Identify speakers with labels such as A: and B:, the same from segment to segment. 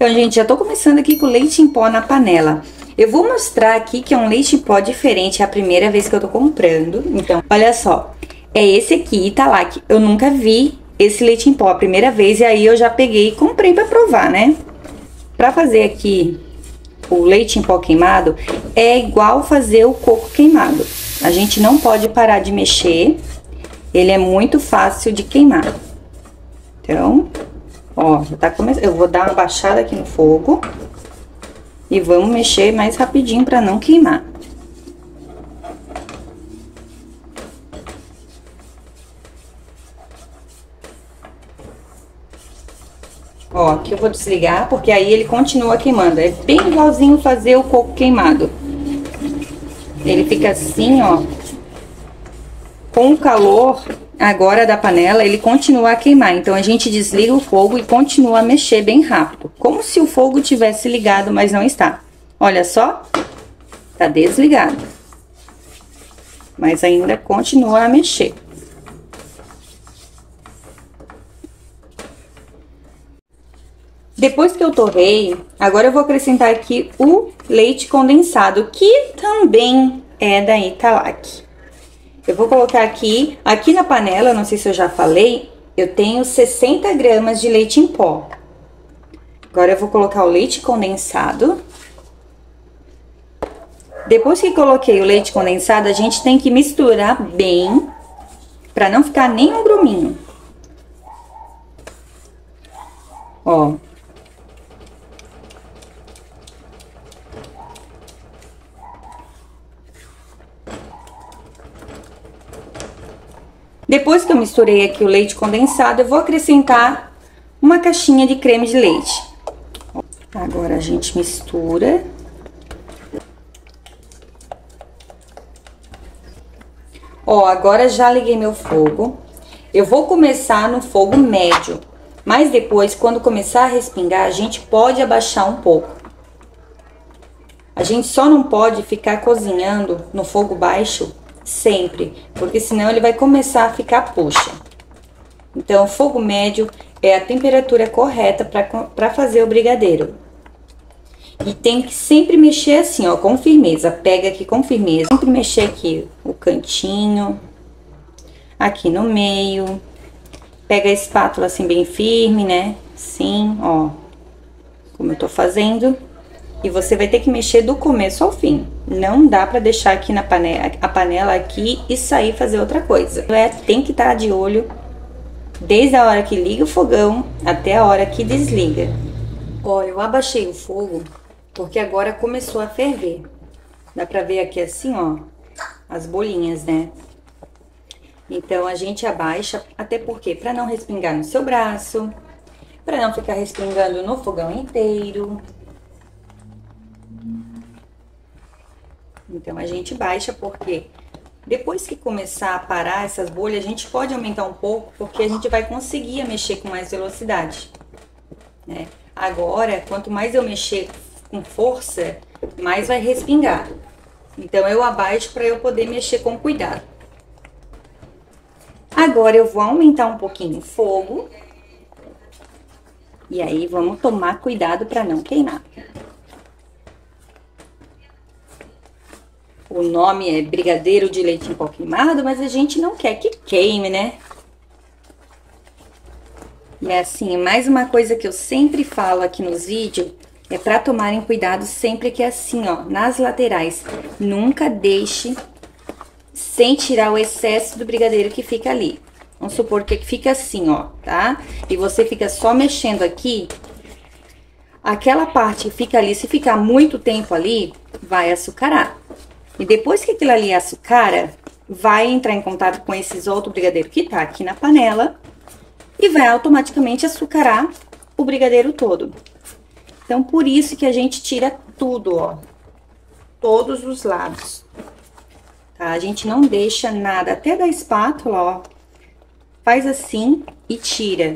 A: Então, gente, já tô começando aqui com leite em pó na panela. Eu vou mostrar aqui que é um leite em pó diferente, é a primeira vez que eu tô comprando. Então, olha só, é esse aqui, Italac. Eu nunca vi esse leite em pó a primeira vez, e aí eu já peguei e comprei pra provar, né? Pra fazer aqui o leite em pó queimado, é igual fazer o coco queimado. A gente não pode parar de mexer, ele é muito fácil de queimar. Então, ó, já tá começando. Eu vou dar uma baixada aqui no fogo e vamos mexer mais rapidinho pra não queimar. Ó, aqui eu vou desligar, porque aí ele continua queimando. É bem igualzinho fazer o coco queimado. Ele fica assim, ó. Com o calor agora da panela, ele continua a queimar. Então, a gente desliga o fogo e continua a mexer bem rápido. Como se o fogo tivesse ligado, mas não está. Olha só. Tá desligado. Mas ainda continua a mexer. Depois que eu torrei, agora eu vou acrescentar aqui o leite condensado, que também é da Italac. Eu vou colocar aqui na panela, não sei se eu já falei, eu tenho 60 gramas de leite em pó. Agora eu vou colocar o leite condensado. Depois que coloquei o leite condensado, a gente tem que misturar bem, pra não ficar nenhum gruminho. Ó. Depois que eu misturei aqui o leite condensado, eu vou acrescentar uma caixinha de creme de leite. Agora a gente mistura. Ó, agora já liguei meu fogo. Eu vou começar no fogo médio, mas depois, quando começar a respingar, a gente pode abaixar um pouco. A gente só não pode ficar cozinhando no fogo baixo sempre, porque senão ele vai começar a ficar poxa. Então, fogo médio é a temperatura correta para fazer o brigadeiro. E tem que sempre mexer assim, ó, com firmeza. Pega aqui com firmeza. Sempre mexer aqui o cantinho, aqui no meio. Pega a espátula assim bem firme, né? Assim, ó, como eu tô fazendo. E você vai ter que mexer do começo ao fim. Não dá pra deixar aqui na panela, a panela aqui e sair fazer outra coisa. Tem que estar de olho desde a hora que liga o fogão até a hora que desliga. Ó, eu abaixei o fogo porque agora começou a ferver. Dá pra ver aqui assim, ó, as bolinhas, né? Então, a gente abaixa, até porque pra não respingar no seu braço, pra não ficar respingando no fogão inteiro. Então, a gente baixa porque depois que começar a parar essas bolhas, a gente pode aumentar um pouco, porque a gente vai conseguir mexer com mais velocidade, né? Agora, quanto mais eu mexer com força, mais vai respingar. Então, eu abaixo para eu poder mexer com cuidado. Agora, eu vou aumentar um pouquinho o fogo. E aí, vamos tomar cuidado para não queimar. O nome é brigadeiro de leite em pó queimado, mas a gente não quer que queime, né? E assim, mais uma coisa que eu sempre falo aqui nos vídeos, é pra tomarem cuidado sempre que é assim, ó, nas laterais. Nunca deixe sem tirar o excesso do brigadeiro que fica ali. Vamos supor que fica assim, ó, tá? E você fica só mexendo aqui, aquela parte que fica ali, se ficar muito tempo ali, vai açucarar. E depois que aquilo ali açucara, vai entrar em contato com esses outros brigadeiros que tá aqui na panela e vai automaticamente açucarar o brigadeiro todo. Então, por isso que a gente tira tudo, ó, todos os lados, tá? A gente não deixa nada, até da espátula, ó, faz assim e tira.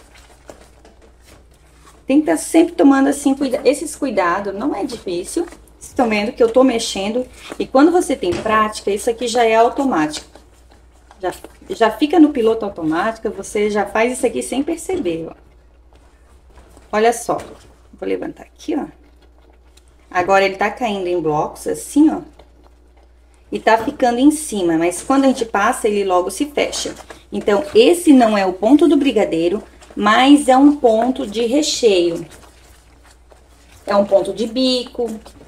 A: Tem que estar sempre tomando assim, esses cuidados, não é difícil. Vocês estão vendo que eu tô mexendo, e quando você tem prática, isso aqui já é automático. Já fica no piloto automático, você já faz isso aqui sem perceber, ó. Olha só, Vou levantar aqui, ó. Agora ele tá caindo em blocos assim, ó. E tá ficando em cima, mas quando a gente passa, ele logo se fecha. Então, esse não é o ponto do brigadeiro, mas é um ponto de recheio. É um ponto de bico.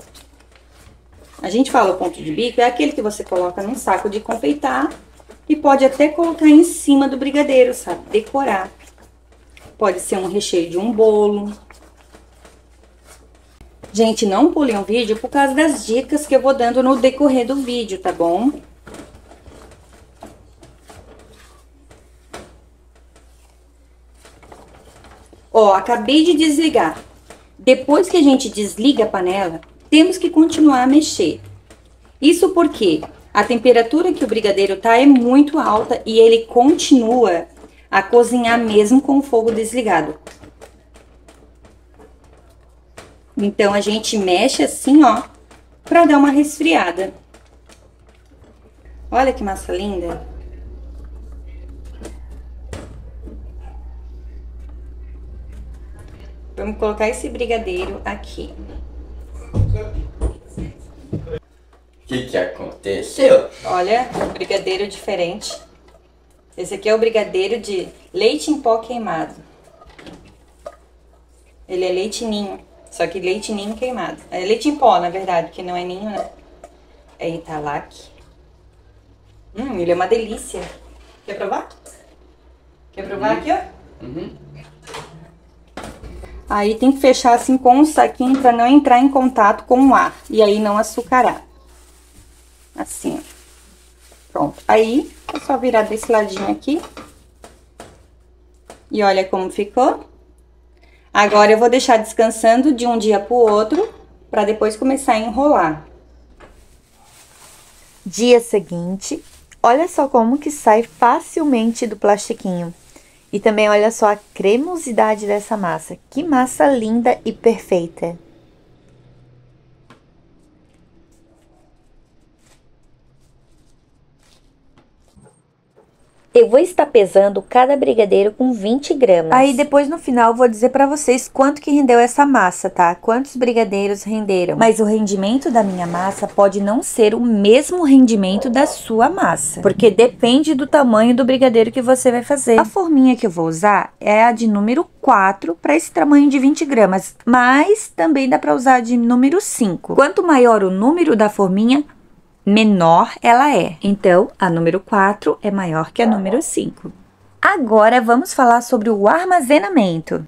A: A gente fala ponto de bico, é aquele que você coloca num saco de confeitar e pode até colocar em cima do brigadeiro, sabe? Decorar. Pode ser um recheio de um bolo. Gente, não pulem o vídeo por causa das dicas que eu vou dando no decorrer do vídeo, tá bom? Ó, acabei de desligar. Depois que a gente desliga a panela, temos que continuar a mexer. Isso porque a temperatura que o brigadeiro tá é muito alta e ele continua a cozinhar mesmo com o fogo desligado. Então, a gente mexe assim, ó, pra dar uma resfriada. Olha que massa linda. Vamos colocar esse brigadeiro aqui.
B: O que aconteceu?
A: Olha, um brigadeiro diferente. Esse aqui é o brigadeiro de leite em pó queimado. Ele é leite ninho. Só que leite ninho queimado. É leite em pó, na verdade, que não é ninho, né? É Italac. Ele é uma delícia. Quer provar? Quer provar aqui, ó? Aí tem que fechar assim com um saquinho pra não entrar em contato com o ar. E aí não açucarar. Assim, ó. Pronto. Aí, é só virar desse ladinho aqui. E olha como ficou. Agora, eu vou deixar descansando de um dia pro outro, pra depois começar a enrolar.
C: Dia seguinte, olha só como que sai facilmente do plastiquinho. E também olha só a cremosidade dessa massa. Que massa linda e perfeita. Eu vou estar pesando cada brigadeiro com 20 gramas. Aí depois no final eu vou dizer pra vocês quanto que rendeu essa massa, tá? Quantos brigadeiros renderam. Mas o rendimento da minha massa pode não ser o mesmo rendimento da sua massa. Porque depende do tamanho do brigadeiro que você vai fazer. A forminha que eu vou usar é a de número 4 para esse tamanho de 20 gramas. Mas também dá pra usar de número 5. Quanto maior o número da forminha, menor ela é. Então, a número 4 é maior que a número 5. Agora, vamos falar sobre o armazenamento.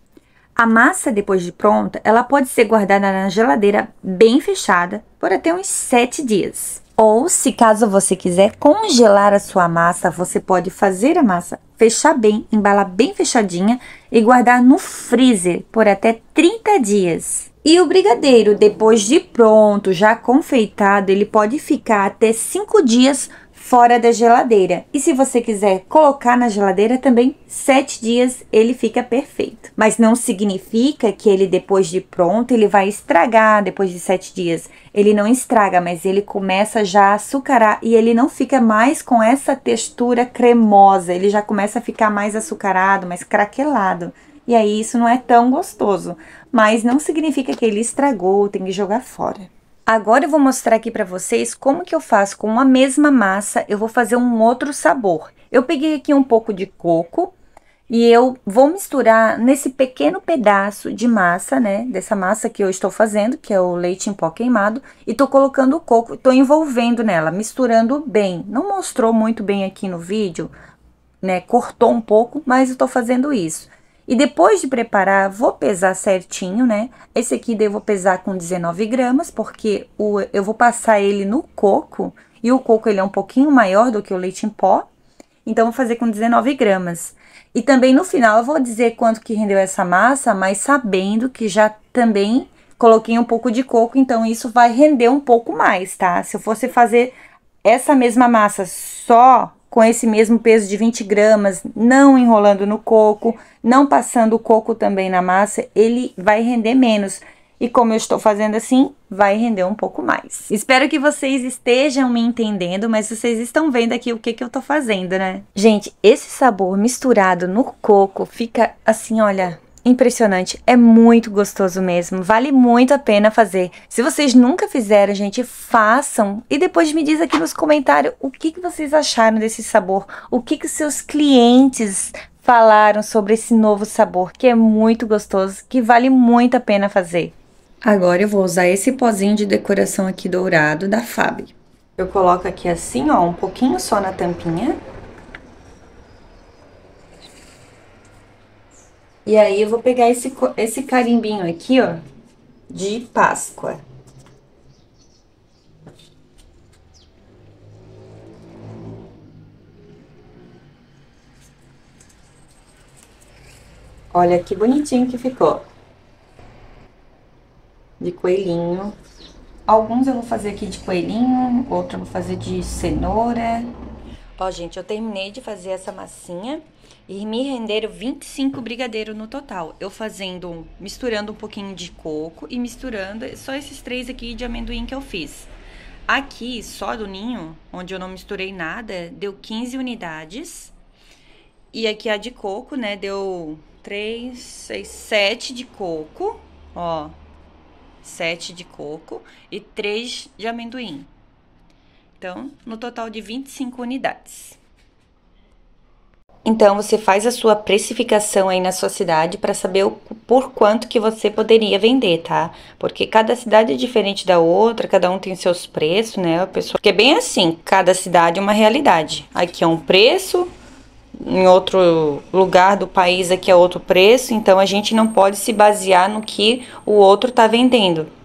C: A massa, depois de pronta, ela pode ser guardada na geladeira bem fechada por até uns 7 dias. Ou, se caso você quiser congelar a sua massa, você pode fazer a massa, fechar bem, embalar bem fechadinha e guardar no freezer por até 30 dias. E o brigadeiro, depois de pronto, já confeitado, ele pode ficar até 5 dias fora da geladeira. E se você quiser colocar na geladeira também, 7 dias ele fica perfeito. Mas não significa que ele, depois de pronto, ele vai estragar depois de 7 dias. Ele não estraga, mas ele começa já a açucarar e ele não fica mais com essa textura cremosa. Ele já começa a ficar mais açucarado, mais craquelado. E aí, isso não é tão gostoso, mas não significa que ele estragou, tem que jogar fora. Agora, eu vou mostrar aqui pra vocês como que eu faço com a mesma massa, eu vou fazer um outro sabor. Eu peguei aqui um pouco de coco e eu vou misturar nesse pequeno pedaço de massa, né, dessa massa que eu estou fazendo, que é o leite em pó queimado, e tô colocando o coco, tô envolvendo nela, misturando bem. Não mostrou muito bem aqui no vídeo, né, cortou um pouco, mas eu tô fazendo isso. E depois de preparar, vou pesar certinho, né? Esse aqui eu vou pesar com 19 gramas, porque eu vou passar ele no coco. E o coco, ele é um pouquinho maior do que o leite em pó. Então, vou fazer com 19 gramas. E também, no final, eu vou dizer quanto que rendeu essa massa, mas sabendo que já também coloquei um pouco de coco. Então, isso vai render um pouco mais, tá? Se eu fosse fazer essa mesma massa só com esse mesmo peso de 20 gramas, não enrolando no coco, não passando o coco também na massa, ele vai render menos. E como eu estou fazendo assim, vai render um pouco mais. Espero que vocês estejam me entendendo, mas vocês estão vendo aqui o que eu tô fazendo, né? Gente, esse sabor misturado no coco fica assim, olha, Impressionante, é muito gostoso mesmo, vale muito a pena fazer. Se vocês nunca fizeram, gente, façam e depois me diz aqui nos comentários o que vocês acharam desse sabor, o que os seus clientes falaram sobre esse novo sabor, que é muito gostoso, que vale muito a pena fazer. Agora eu vou usar esse pozinho de decoração aqui dourado da Fabi. Eu coloco aqui assim, ó, um pouquinho só na tampinha. E aí, eu vou pegar esse carimbinho aqui, ó, de Páscoa. Olha que bonitinho que ficou. De coelhinho. Alguns eu vou fazer aqui de coelhinho, outro eu vou fazer de cenoura. Ó, gente, eu terminei de fazer essa massinha. E me renderam 25 brigadeiros no total. Eu misturando um pouquinho de coco e misturando só esses 3 aqui de amendoim que eu fiz. Aqui, só do ninho, onde eu não misturei nada, deu 15 unidades. E aqui a de coco, né, deu 3, 6, 7 de coco, ó. 7 de coco e 3 de amendoim. Então, no total de 25 unidades. Então, você faz a sua precificação aí na sua cidade para saber por quanto que você poderia vender, tá? Porque cada cidade é diferente da outra, cada um tem seus preços, né, pessoal? Porque é bem assim, cada cidade é uma realidade. Aqui é um preço, em outro lugar do país aqui é outro preço, então a gente não pode se basear no que o outro tá vendendo.